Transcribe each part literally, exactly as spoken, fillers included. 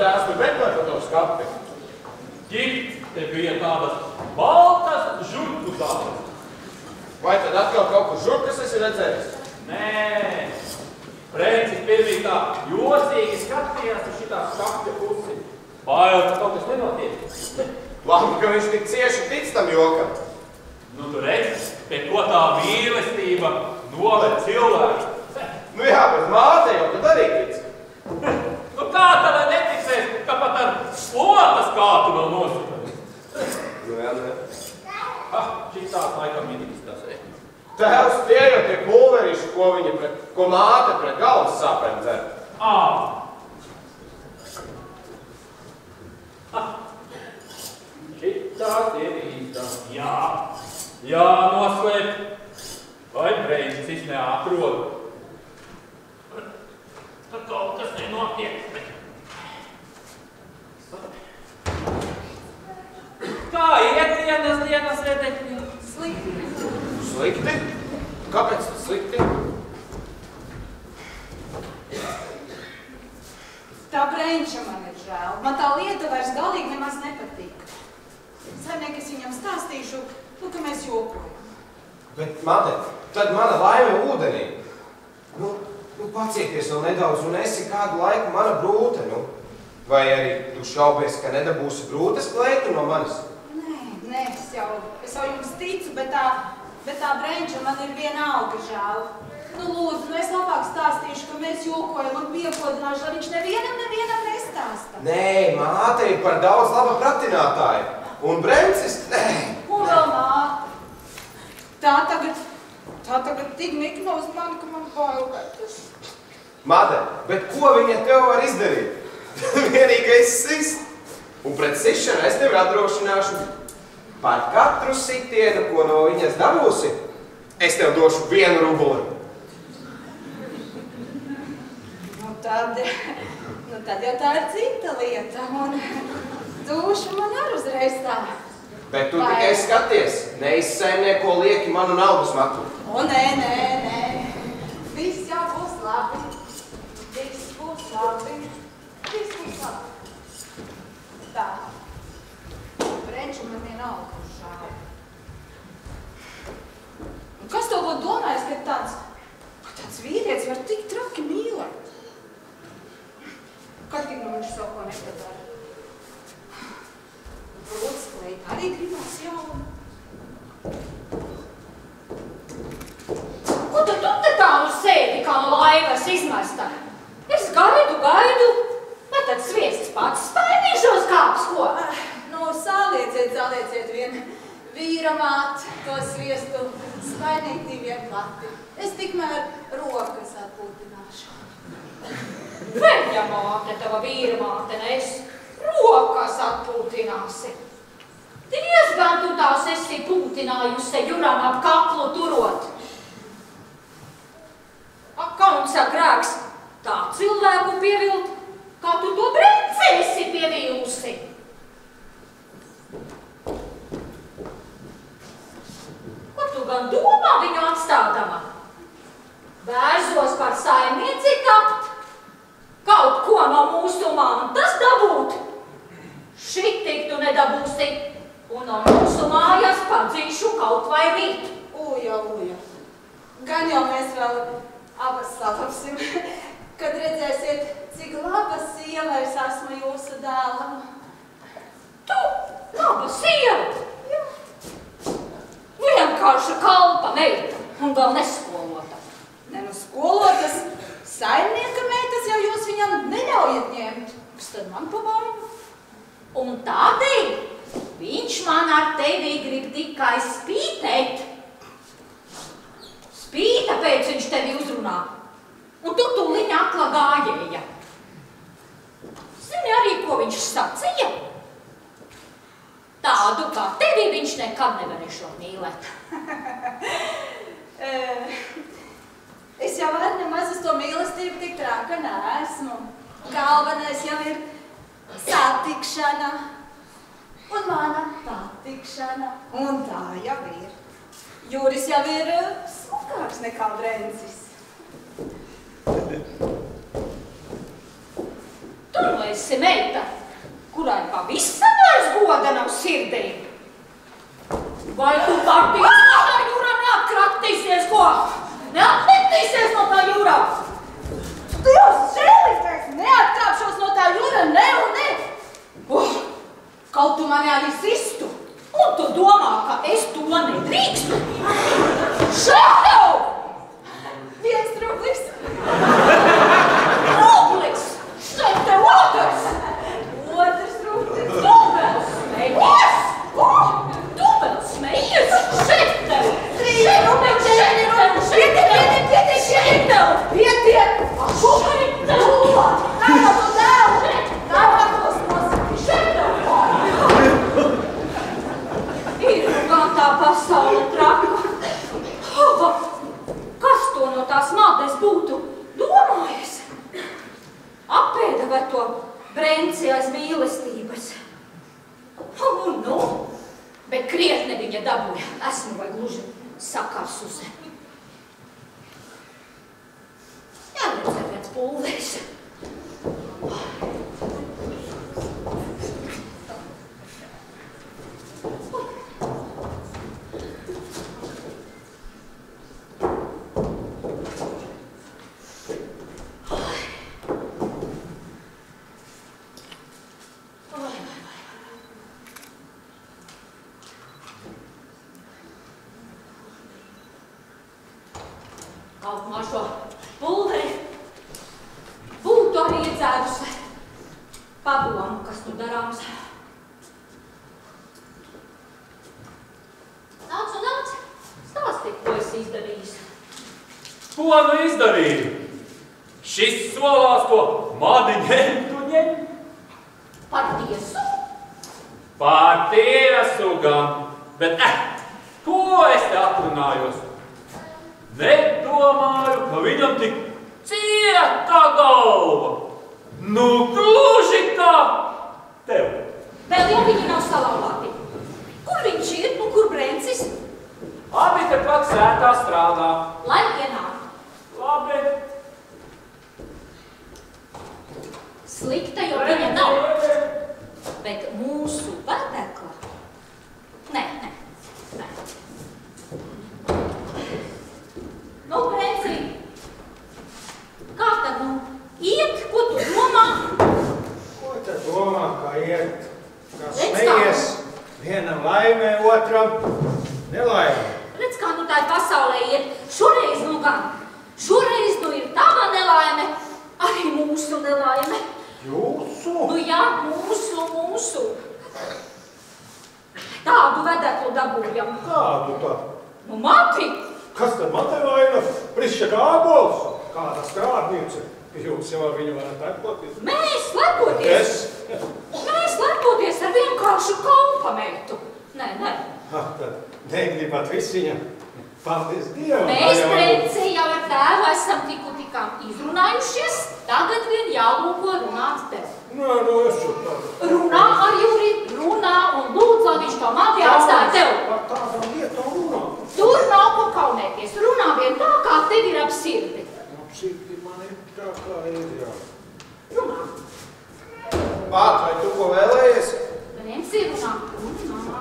tēvs tur meklē par to skapi. Ģip, te bija tādas baltas žurku zāles. Vai tad atkal kaut kur žurkas esi redzējis? Nē, Prencis pirmī tā jocīgi skatījās uz šitā skapja pusi. Bail, ka kaut kas nenotiek. Labi, ka viņš tik cieši tic tam jokam. Nu, tu redzi, pie ko tā mīlestība noved cilvēku. Nu jā, bet māte jau tad arī tic. Nu kā tad neticēs, ka pat ar slotas kātu vēl nosūtani? Nu jā, ne. Ah, šitā laikam minīgs tas ir. Tēvs tie jau tie pulverīši, ko viņa pret, ko māte pret galvas sāpēm dzer. Ā. Ah. Šitās ir īstās. Jā. Jā, noslēp. Vai Prencis neatrod? Tad kaut kas nenotiek. Kā iet dienas dienas redekļi? Slikti. Slikti? Kāpēc tas slikti? Tā Prenča man ir žēl. Man tā lieta vairs galīgi nemaz nepatīk. Saimniek, es viņam stāstīšu, nu, ka mēs jokojam. Bet, māte, tad mana laime ūdenī. Nu, nu pacieties vēl nedaudz un esi kādu laiku mana brūte, nu. Vai arī tu šaubies, ka nedabūsi brūtes kleitu no manis? Nē, nē, es jau, es jau jums ticu, bet tā, bet tā Prenča man ir vienalga žēl. Nu, lūdzu, nu es labāk stāstīšu, ka mēs jokojam un piekodināšu, lai viņš nevienam, nevienam nestāsta. Nē, māte ir par daudz laba pratinātāja. Un Prencis, nē. Un vēl māte. Tā tagad, tā tagad tik nikna uz mani, ka man bailētas. Māte, bet ko viņa tev var izdarīt? Vienīgais sist. Un pret sišanu es tevi atdrošināšu. Par katru sitienu, ko no viņas dabūsi, es tev došu vienu rubuli. Nu tad, nu tad jau tā ir cita lieta. Un duša man ar uzreiz tā. Bet tu tikai skaties, neizsaimnieko lieki manu naudas matu. O, nē, nē, nē. Viss jau būs labi. Viss būs labi. Viss būs labi. Tā. Prenču man vienalga uz žēl. Un kas to būtu domājis, ka tāds, ka tāds vīrietis var tik traki mīlēt? Kad tik nu viņš savu ko nepadara? Brūtas kleita arī gribās jaunu. Ko tad tu te tā nu sēdi, kā no laivas izmesta? Es gaidu, gaidu, vai tad sviestas pats spainīšos kāps, ko? Nu, sālieciet, sālieciet vien vīra māt to sviestu spainītī vien plati. Es tikmēr rokas atpūtināšu. Veļa māte, tava vīra māte, ne es rokas atpūtināsi. Diezgan tu tās esi pūtinājusi juram ap kaklu turot. Ak, kauns ar grēks, tā cilvēku pievilt, kā tu to Prenci esi pievīlusi. Ko tu gan domā viņu atstādama? Vērzos par saimnieci tapt, kaut ko no mūsu mantas dabūt. Šitik tu nedabūsi, un no mūsu mājas padzīšu kaut vai rīt. Uja, uja. Gan jau mēs vēl abas salapsim, kad redzēsiet, cik laba sieva es esmu jūsu dēlam. Tu, laba sieva? Jā. Vienkārši kalpa meita, un vēl neskolota. Ne, nu skolotas, saimnieka meitas jau jūs viņam neļaujat ņemt. Kas tad man pa vainu? Un tādēļ viņš man ar tevi grib tikai spītēt. Spīta pēc viņš tevi uzrunā. Un tu tuliņ akla gājēja. Zini arī, ko viņš sacīja? Tādu kā tevi viņš nekad nevarēšot mīlēt. Es jau ar nemaz uz to mīlestību tik trāka neesmu. Galvenais jau ir satikšana un mana patikšana. Un tā jau ir. Juris jau ir smukāks nekā Prencis. Tu nu esi meita, kurai pavisam vairs goda nav sirdī. Vai tu partīs no tā jūrā neatkraktīsies, ko? Neatmetīsies no tā jūrā? Dievs, žēlistais, neatkrāpšos no tā jūra, ne un ne. Oh, kaut tu mani arī sistu. Un tu domā, ka es to nedrīkstu? Šeit tev! Viens rublis. Rublis! Šeit tev otrs! Otrs rublis. Dubels smejies! Dubels smejies! Šeit tev! Trīs rublis, četri rublis. Pietiek, pietiek, pietiek, Šeit tev! pietiek. Šeit tev! Kā tu dēlu? Kā pakos nosaki? Šeit tev! Ir nu gan tā pasaule traka. Kas to no tās mātes būtu domājis? Apēda vai to Brenci aiz mīlestības. Un nu, bet krietni viņa dabūja. Esmu vai gluži sakārsuse. Jāredzē pēc pulveris. Augumā šo pulveri būtu arī iedzērusi padomu, kas nu darāms. Nāc un nāc, stāstīt, ko esi izdarījis. Ko nu izdarīju? Šis solās, ko mani ņemtu ņem. Par tiesu? Par tiesu gan, bet eh, ko es te atrunājos? Nedomāju, ka viņam tik cieta galva. Nu, gluži kā tev. Vēl jau viņi nav salauzāti. Kur viņš ir un kur Brencis? Abi te pat sētā strādā. Lai ienāk. Labi. Slikta jau viņa nav. Bet mūsu vedekla? Nē, nē, nē. Nu, Brenci, kā tad nu iet, ko tu domā? Ko te domā, kā iet? Kā Redz smejies vienam laimē, otram nelaimē. Redz, kā nu tā pasaulē iet. Šoreiz nu gan. Šoreiz nu ir tava nelaime, arī mūsu nelaime. Jūsu? Nu jā, mūsu, mūsu. Tādu vedeklu dabūjam. Kādu tad? Nu, mati. Kas tad man te vaina? Prišķa kā ābols? Kāda strādniece? Jūs jau ar viņu varat lepoties? Mēs lepoties. Es? Mēs lepoties ar vienkāršu kalpameitu. Nē, nē. Ah, tad negribat visiņam. Paldies Dievam. Mēs, Tā jau- Brenci, jau ar tēvu esam tiku tikām izrunājušies. Tagad vien jālūko runāt tev. Nē, nu es šo tādu. Runā ar Juri, runā un lūdzu, lai viņš to mati atstāja tev. Par tādām lietām runā. Tur nav ko kaunēties. Runā vien tā, kā tev ir ap sirdi. Apsīti man ir tā kā ir, jā. Runā. Māt, vai tu ko vēlējies? Brenci, runā. Runā.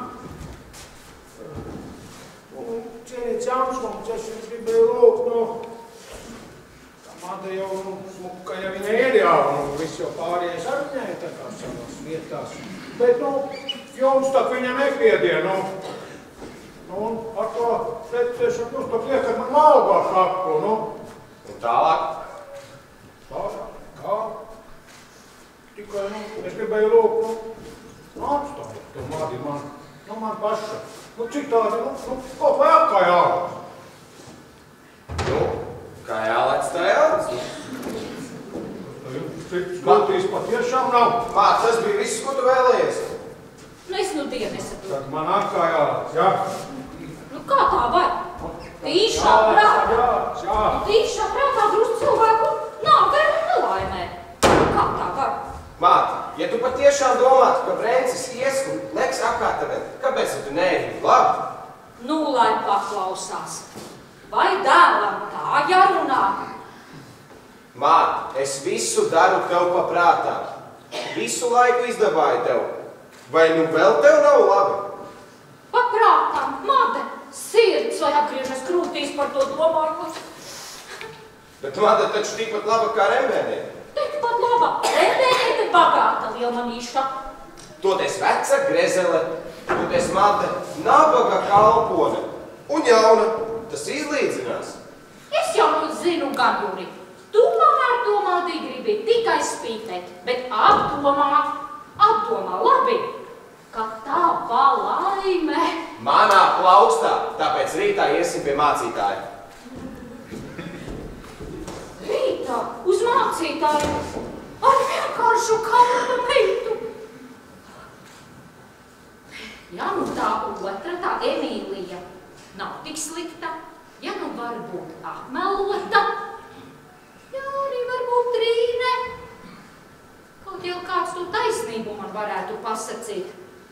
Nu, cienīts Jāmskungs, es jums gribēju lūgt, nu, tā māte jau, nu, smuka, ja viņa ir jau, nu, viss jau pārējais ar viņai tā kā savās vietās. Bet, nu, jums tā viņa nepiedien, nu, nu, un ar to pēcēšanu jūs pat liekat man malgā kaklu, nu. Un tālāk? Tā, kā? Tikai, nu, es gribēju lūgt, nu, atstāju to māti man, nu, man paša. Nu, citādi, nu, nu, kaut vai atkā jālās. Nu, kā jālēc, tā jālēc. Cits grūtīs patiešām nav. Māt, tas bija viss, ko tu vēlējies. Nu, es nu dienu nesaprotu. Tad man atkā jālās, jā? Nu, kā tā var? Tīšā prātā. Jālās, jā. Tīšā prātā drusku cilvēku nav vēl nelaimē. Kā tā var? Māt, ja tu patiešām domātu, ka Brencis ies un leks apkārtavē, kāpēc tu neēdi labi? Nu, lai paklausās. Vai dēlam tā jārunā? Māt, es visu daru tev pa prātā. Visu laiku izdabāju tev. Vai nu vēl tev nav labi? Paprātām, mate, sirds vai atgriežas krūtīs par to domājot. Bet mate taču tikpat laba kā Rembēnē. Tikpat laba, Rembēnē te bagāta lielmanīša. Toties veca grezele, toties mate nabaga kalpone. Un jauna, tas izlīdzinās. Es jau nu zinu, gan, Juri. Tu tomēr domātī gribi tikai spītēt, bet apdomā, apdomā labi, ka tava laime. Manā plaukstā, tāpēc rītā iesim pie mācītāja. Rītā uz mācītāju ar vienkāršu kalnu meitu. Ja nu tā otra, tā Emīlija, nav tik slikta, ja nu var būt apmelota, jā, arī varbūt Trīne. Kaut jau kāds tu taisnību man varētu pasacīt.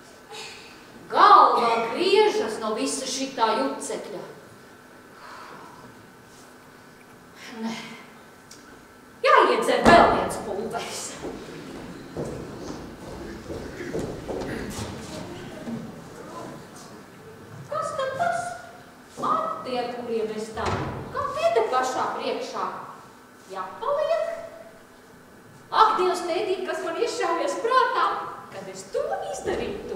Galva griežas no visa šitā jucekļa. Nē, jāiedzer vēl viens pulveris. Kas tad tas? Mati, ar kuriem es tā, kā tie te pašā priekšā? Jāpaliek? Ak, Dievs, tētīt, kas man iešāvies prātā, kad es to izdarītu.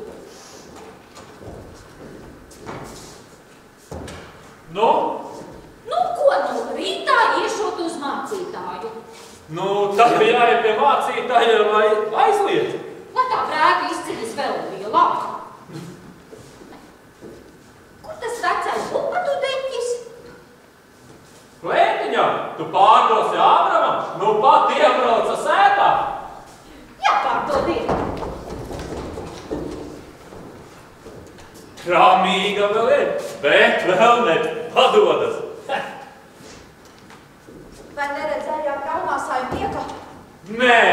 Nu? Nu, ko nu, rītā iešot uz mācītāju? Nu, tad bija jāiet pie mācītāja, lai aizliet. Lai tā brēka izceļas vēl lielāka. Kur tas vecais lupatu deķis? Klētiņā, tu pārdosi Ābramam, nu pat iebrauca sētā. Jāpārdod ir. Kramīga vēl ir, bet vēl ne padodas. Vai neredzējāt jaunā saimnieka? Nē.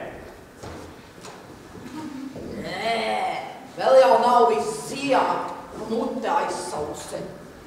Nē, vēl jau nav viss ziādi, mute aizsausen.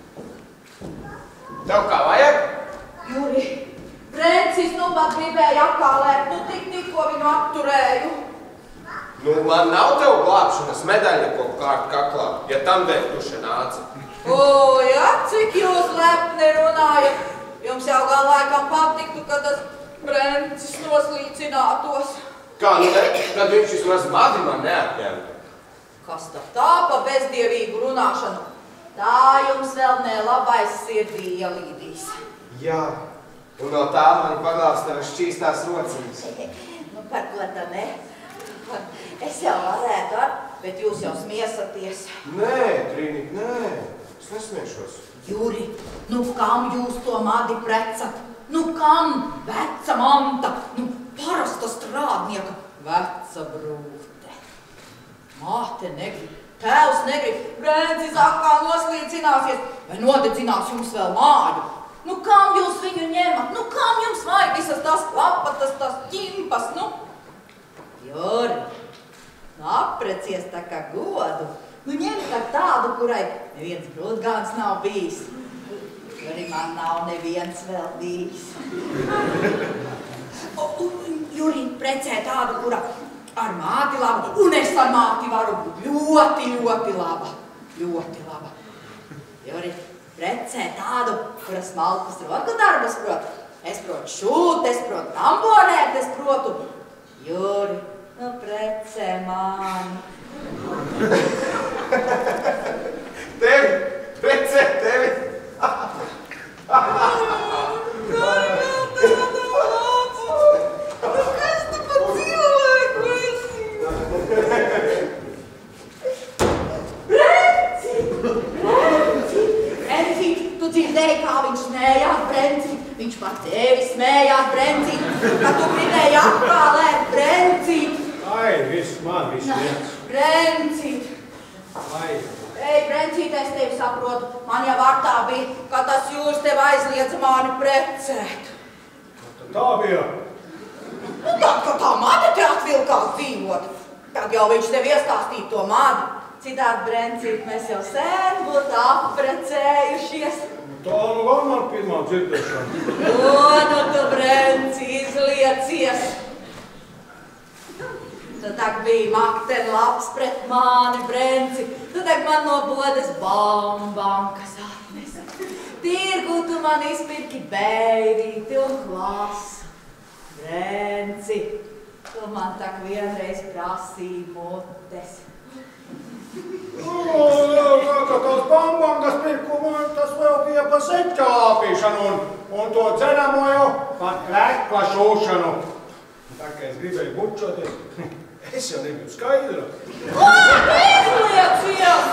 Tev kā vajag? Juri, Prencis nu man gribēja apkālēt, nu tik tikko viņu apturēju. Nu, man nav tev glābšanas medaļa, ko kārt kaklā, ja tam dēļ tu še nāci. O, jā, cik jūs lepni runājat. Jums jau gan laikam patiktu, kad tas Prencis noslīcinātos. Kā, nu, ne, kad viņš vismaz madi man neatņemtu. Kas tad tā pa bezdievīgu runāšanu? Tā jums vēl nelabais sirdī ielīdīs. Jā, un no tā mani paglābs tavas šķīstās rociņas. Nu, par ko tā ne? Es jau varētu ar, bet jūs jau smiesaties. Nē, Trīnīt, nē, es nesmiešos. Juri, nu kam jūs to madi precat? Nu kam? Veca manta, nu parasta strādnieka, veca brūte. Māte negrib, tēvs negrib, Prencis atkal noslīcināsies, vai nodedzinās jums vēl māju. Nu kam jūs viņu ņemat? Nu kam jums vajag visas tās klapatas, tās ķimpas, nu? Juri, nu aprecies tā kā godu. Nu ņem tā tādu, kurai neviens brūtgāns nav bijis. Arī man nav neviens vēl bijis. O, Juri, precē tādu, kura ar māti laba, un es ar māti varu būt ļoti, ļoti laba. Ļoti laba. Juri, precē tādu, kura smalkas roku darbas prot. Es protu šūt, es protu tamborēt, es protu. Juri, nu precē mani. Tevi, precē tevi. Kas tu pa cilvēku esi? Prenci! Prenci! Prenci! Tu dzirdēji, kā viņš smējās, Prenci? Viņš par tevi smējās, Prenci! Kā tu gribēji apkālēt, Prenci! Ai, viss man, viss viens. Prenci! Ai. Ei, Prencīt, es tevi saprotu. Man jau ar tā bija, ka tas jūs tev aizliedza mani precēt. Tad tā bija. Nu tad, kad tā made te atvilkās dzīvot, tad jau viņš tev iestāstīja to madi. Citādi, Prencīt, mēs jau sen būtu apprecējušies. Tā nu gan man pirmā dzirdēšana. O, nu tu, Prenci, izliecies. Tu tak biji makten labs pret mani, Brenci. Tu tak man no bodes bambankas atnesi. Tirgu tu man izpirki beirīti un klasu. Brenci, tu man tak vienreiz prasīji mutes. Kā tos bambankas pirkumu, tas vēl bija pa seķāpīšanu un, un to dzenamo jau pat krekla šūšanu. Tā kā es gribēju bučoties, es jau nebiju skaidra. O, izliecies!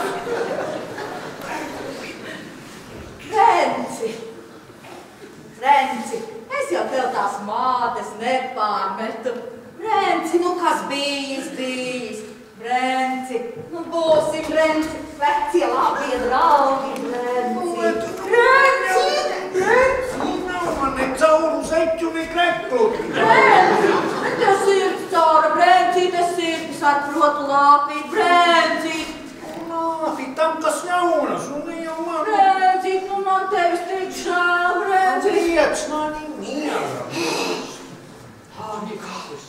Brenci, Brenci, es jau tev tās mātes nepārmetu. Brenci, nu kas bijis, bijis. Brenci, nu būsim, Brenci, vecie labie draugi, Brenci. Brenci, Brenci, nav man ne cauru zeķu, ne kreklu. Brenci, te sirds caura, Brenci, te sirds ar protu lāpīt, Brenci. Lāpīt tam, kas jaunas, un ne jau man. Brenci, nu man tevis tik žēl, Brenci. Liec mani miera. Tādi kāpus.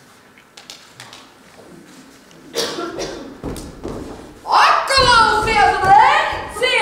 Atklausies, Brenci!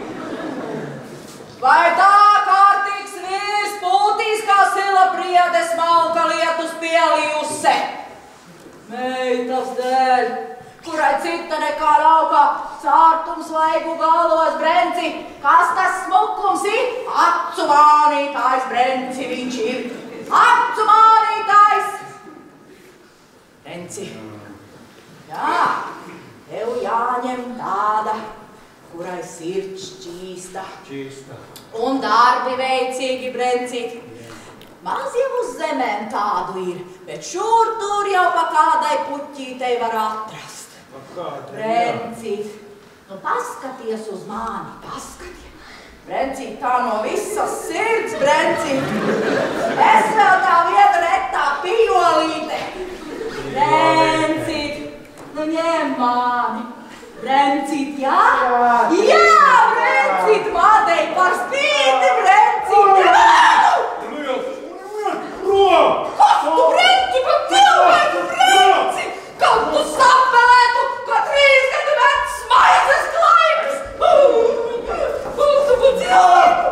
Vai tā kārtīgs vīrs pūtīs kā sila priedes malka lietus pielijuse? Meitas dēļ, kurai cita nekā laukā sārtums vaigu galos, Brenci, kas tas smukums ir? Acu mānītājs, Brenci, viņš ir. Acu mānītājs! Brenci. Jā, tev jāņem tāda, kurai sirds šķīsta. Čīsta. Un darbi veicīgi, Brenci. Maz jau uz zemēm tādu ir, bet šur tur jau pa kādai puķītei var atrast. Brenci, nu paskaties uz mani, paskaties. Brenci, tā no visas sirds, Brenci. Es vēl tā viena retā pijolīte. Brenci. Nu ņem mani. Brencīt, jā? Jā, brencīt, mādei par spīti, brencīt! Liels, prom! Kas tu, Brenci, pa cilvēku, Brenci? Kaut tu sapelētu, kā trīs gadu vecs maizes klaips! Kas tu pa cilvēku?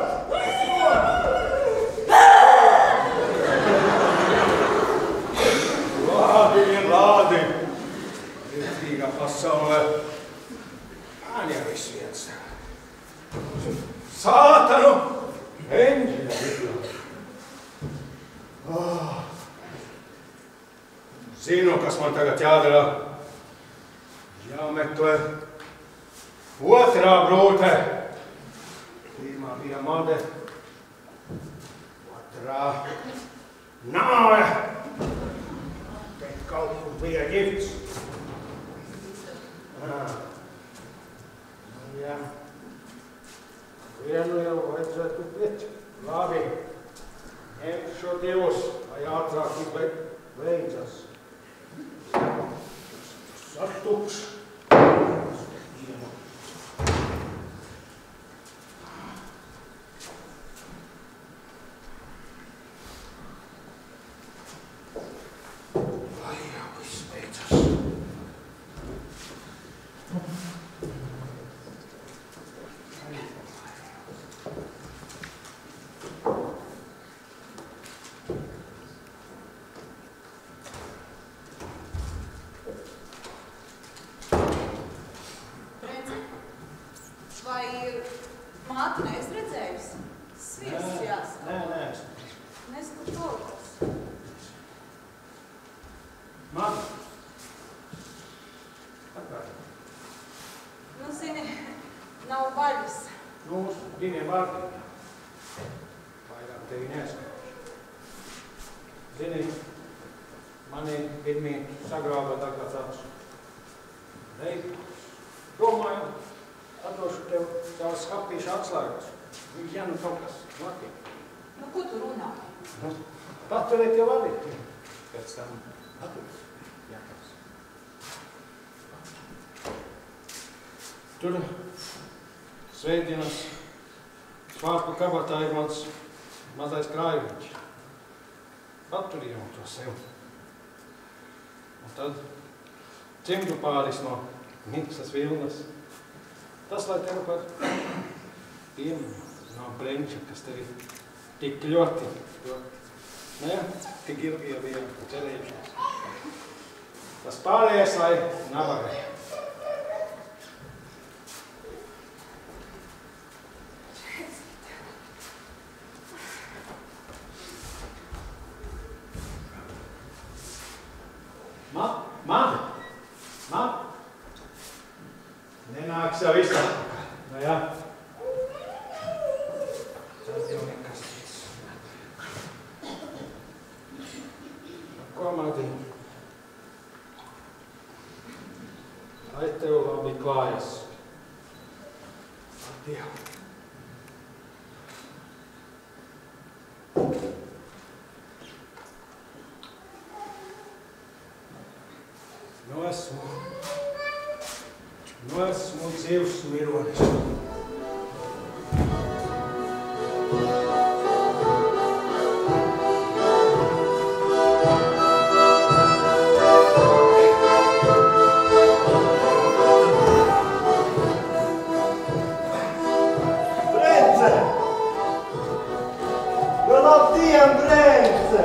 Lādi vien lādi. Priecīgā pasaulē. Man jau viss viens. Sātanu! Eņģeļa! Oh. Zinu, kas man tagad jādara. Jāmeklē otrā brūte. Pirmā bija made. Otrā nāve. Bet kaut kur bija ģipts. Ah. Jā. Vienu jau vajadzētu piet. Labi. Ņemt šo divus, lai ātrāk beidzas. Satukš. Lai jau viss beidzas. Māti neesi redzējusi? Sviests jāsaka. Nē, nē. Nesku kaut Man? Atpār. Nu, zini, nav vaļas. Nu, viņiem vārdi. Vairāk tevi neskatīšu. Zini, mani pirmie sagrāba tagad tāds veikals. Domāju, atdošu tev tās skapīšu atslēgas. Ja nu kaut kas notiek. Nu, ko tu runā? Nu, paturēt jau arī. Pēc tam atdošu. Jākās. Tur svētdienas svārku kabatā ir mans mazais krājumiņš. Paturījām to sev. Un tad cimdu pāris no miksas vilnas. Tas, lai tev par piemiņu no Brenča, kas tevi tik ļoti, ļoti, ne, tik ilgi jau bija cerējušies. Tas pārējais, lai nabagai. Ma, mani, mani. Nenāks jau visā. Nu jā. Tas jau nekas cits. Ko, Madī? Lai tev labi klājas. Ar Dievu. Nu esmu, nu esmu dzīvs mironis. Brence! Nu labdien, Brence!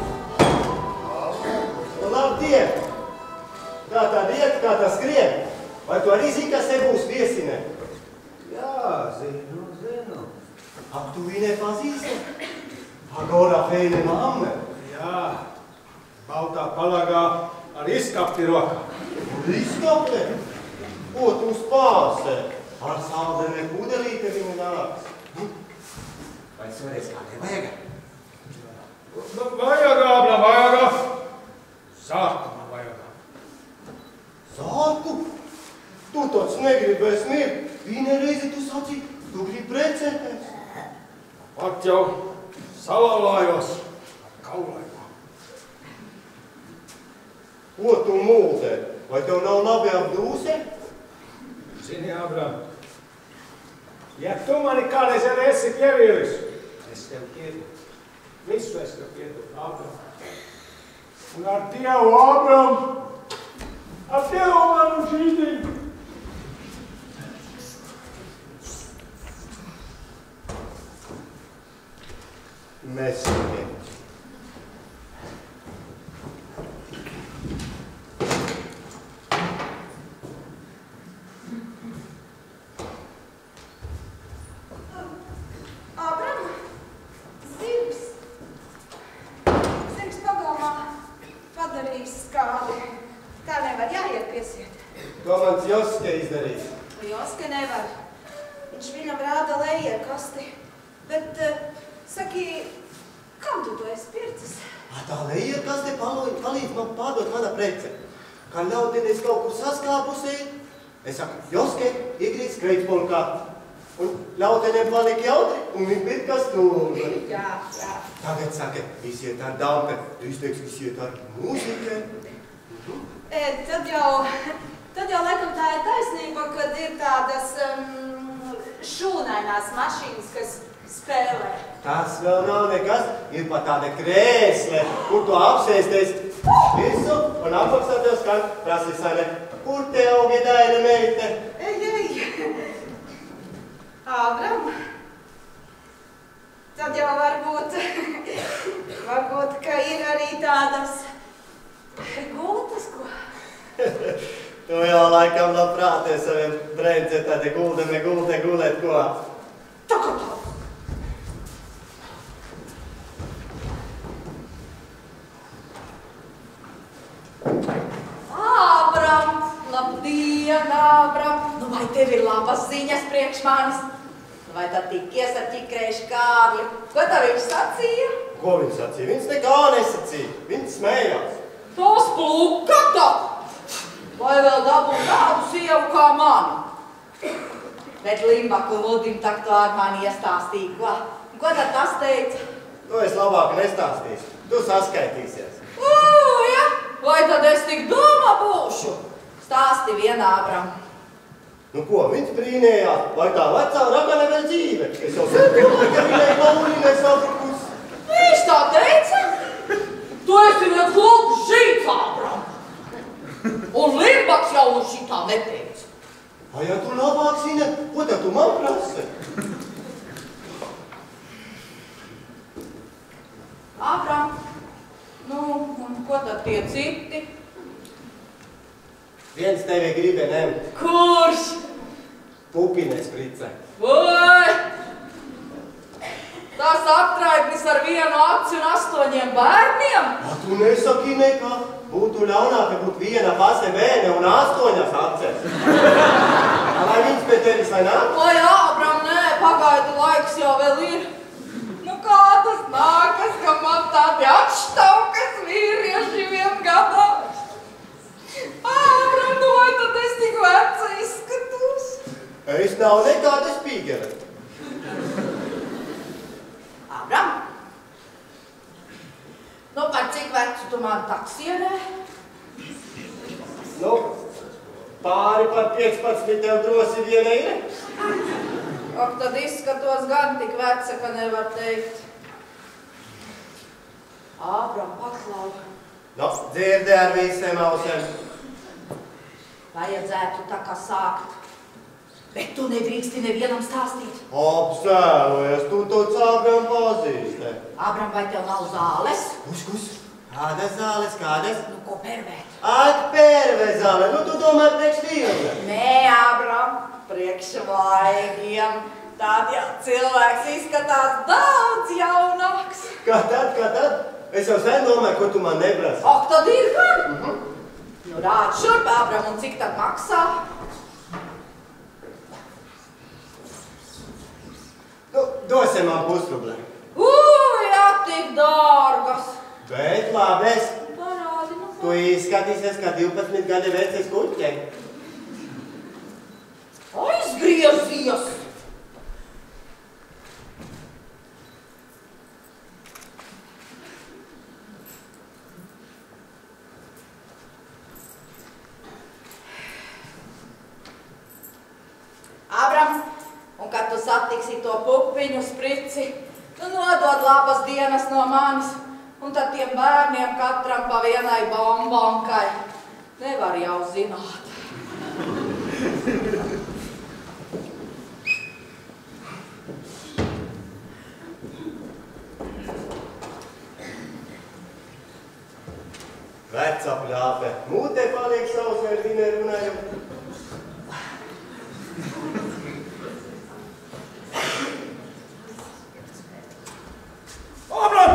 Nu labdien! Kā tā dieta, kā tā skrien? Vai tu arī zini, kas te būs viesinē? Jā, zinu, zinu. Ak, tu viņai pazīsti? Agorafēne mamme. Jā, baltā palagā ar izkapti rokā. Izkapte? Ko tu spāse? Ar saldene pudelīte viņa nāks. Vai šoreiz kādai vajag? Vajag, Ābram, vajag. Sākumā vajag. Sāku? Tu tāds negribēs mirt. Vienai reizi tu sacīji, tu gribi precēties. Pat jau salalājos ar kaulēm. Ko tu mūldē? Vai tev nav labi apdūse? Zini, Ābram, ja tu mani kādreiz arī esi pievīlis, es tev piedodu. Visu es tev piedodu, Ābram. Un ar Dievu, Ābram, ar Dievu manu žīdiņu. Mēs viņiem. Ābram, zirgs. Zirgs pagalmā padarījis skādi. Tā nevar jāiet piesiet. To mans Joske izdarīs. Joske nevar. Viņš viņam rāda leja kasti. Bet, uh, saki, kam tu to esi pircis? Tā leja, kas te palīdz man pārdot mana prece. Kā ļaudienes kaut kur saskāpusī, es saku, Joske, iegrīd skreitpolkā. Un ļaudieniem palika jautri, un viņi pirka stūri. Jā, jā. Tagad saka, visiet ar dampe, tu izteiks visiet ar mūzikai. E, tad jau, tad jau laikam tā ir taisnība, kad ir tādas um, šūnainās mašīnas, kas spēlē. Tas vēl nav nekas, ir pat tāda krēsle, kur tu apsēsties visu un apmaksā tev skan prasīsane. Kur tev vidaira meite? Ej, ej! Ābram, tad jau varbūt, varbūt, ka ir arī tādas gultas, ko? Tu jau laikam labprāt ar saviem Brence tādi guldami, guldami, gulēt ko? Tā kā tā! Ābram, labdien, Ābram! Nu vai tev ir labas ziņas priekš manis? Vai tad tikies ar ķikrēšu Kārli? Ko tā viņš sacīja? Ko viņš sacīja? Viņš nekā nesacīja. Viņš smējās. Tas plukata! Vai vēl dabū tādu sievu kā mani? Bet Limbaku Ludim tak to ar mani iestāstīja. Ko? Ko tad tas teica? To es labāk nestāstīšu. Tu saskaitīsies. Ū, ja? Vai tad es tik doma būšu? Stāsti vien, Ābram. Nu ko, viņš brīnējās, vai tā vecā ragana vēl dzīve? Es jau saprotu, ka viņai Paulīnai sabrukus. Viņš tā teica? Tu esi viens lūk žīts, Ābram. Un Limbaks jau nu šitā neteica. Ai, ja tu labāk zini, ko tad tu man prasi? Ābram, nu, un ko tad tie citi? Viens tevi gribi nemt. Kurš? Pupines price. Vai! Tas aptraipnis ar vienu aci un astoņiem bērniem? A, tu nesaki nekā. Būtu ļaunāk, ka būtu viena pase bērne un astoņas aces. Vai viņas pie tevis vai nāk? Vai, Ābram, nē, pagaidi, laiks jau vēl ir. Nu kā tas nākas, ka man tādi atštaukas vīrieši vien gadās? Ābram, nu vai tad es tik veca izskatos? Es nav nekāda spīgele. Ābram, nu par cik vecu tu man taksienē? Nu, pāri par piecpadsmit tev droši viena ir. Ak, tad izskatos gan tik veca, ka nevar teikt. Ābram, paklau. Nu, dzirdi ar visiem ausiem. Vajadzētu tā kā sākt. Bet tu nedrīksti nevienam stāstīt. Apsēlojies, tu to cābram pazīsti. Ābram, vai tev nav zāles? Kus, kus? Kādas zāles, kādas? Nu, ko pervēt? Ak, perve zāle, nu tu domā priekš vīriem. Nē, Ābram, priekš vaigiem. Tad jau cilvēks izskatās daudz jaunāks. Kā tad, kā tad? Es jau sen domāju, ko tu man neprasi. Ak, tad ir gan? Mhm. Nu, rād šurp, Ābram, un cik tad maksā? Nu, dosim man pusrublē. Ui, jā, tik dārgas. Bet labi, es. Parādi, nu. Tu izskatīsies kā divpadsmit gadi vecis kuķe. Aizgriezies! Ābram, un kad tu satiksi to pupiņu sprici, tu nodod labas dienas no manis, un tad tiem bērniem katram pa vienai bombonkai. Nevar jau zināt. Veca pļāpe. Mūte paliek savs, vai viņa runāju. Ābram!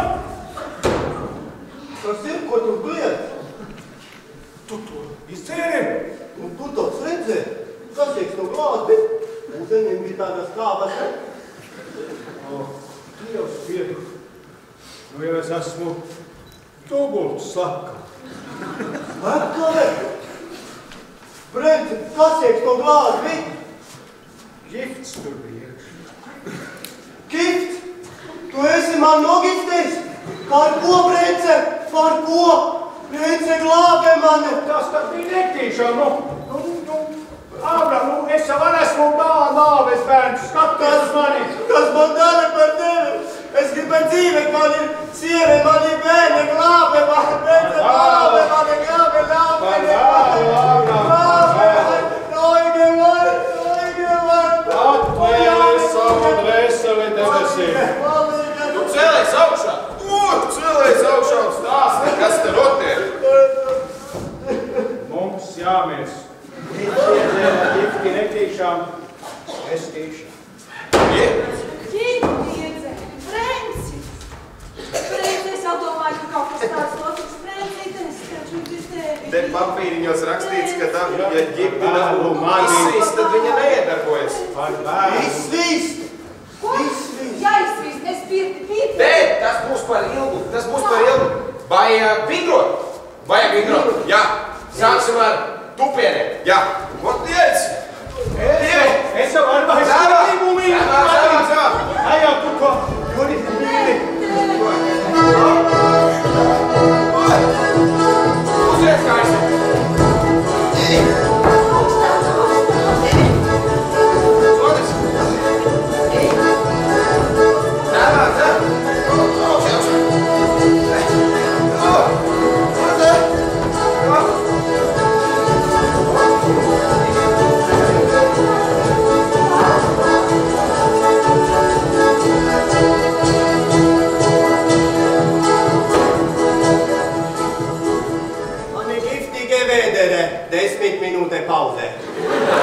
Kas ir, ko tu kliedz? Tu to izdzēri? Nu, tu tāds redzē. Kas tieks no glāzi? Ūdenim bija tādas kāpas, ne? O, Dievs piedod. Nu, jau es esmu dubult slaka. Atklāvē! Brence, kas tieks no glāzi bija? Gifts tur bija iekšā. Gift! Tu esi man nogifties? Par ko, Brence? Par ko? Brence glābe mani! Tas tad bija netīšām, nu, nu, nu, Ābram, nu, es jau esmu bāla nāves bērns, skaties uz mani. Kas man dara par tevi? Es gribēju dzīve, man ir sieve, man ir bērni, glābe mani, Brence, glābe mani, glābe, glābe, glābe, glābe, noigi mani, noigi mani. Atvēli savu dvēseli debesīm. Tu cēlies augšā! Tu cēlies augšā un stāsti, kas te notiek! Mums jāmies. Viņš iedzēra ģifti netīšām, es tīšām. Ir? Ģipti iedzēri, Frenci! Frenci, es jau domāju, ka kaut kas tāds notiks. Frencites, taču ir tevi. Te papīriņos rakstīts, ka tā, ja ģipti nav mani. izsvīst, tad viņa neiedarbojas. Par bērnu. Izsvīst! Ko? Izsvīst! Jāizsvīst, es pirti, pirti. Nē, tas būs par ilgu, tas būs par ilgu. Vai uh, vingrot? Vajag vingrot, jā. Sāksim ar tupieniem, jā. Ko tiec? Dievi! Es jau ar vairs Sāvā! gribu mīlu. Sāvā, sāvā, sāvā! Ajā, tu ko? Juri, mīli. Uzies kājas! Sodas! Sāvā, sāvā! Augšā, augšā! O! O! O! desmit minūtē pauzē.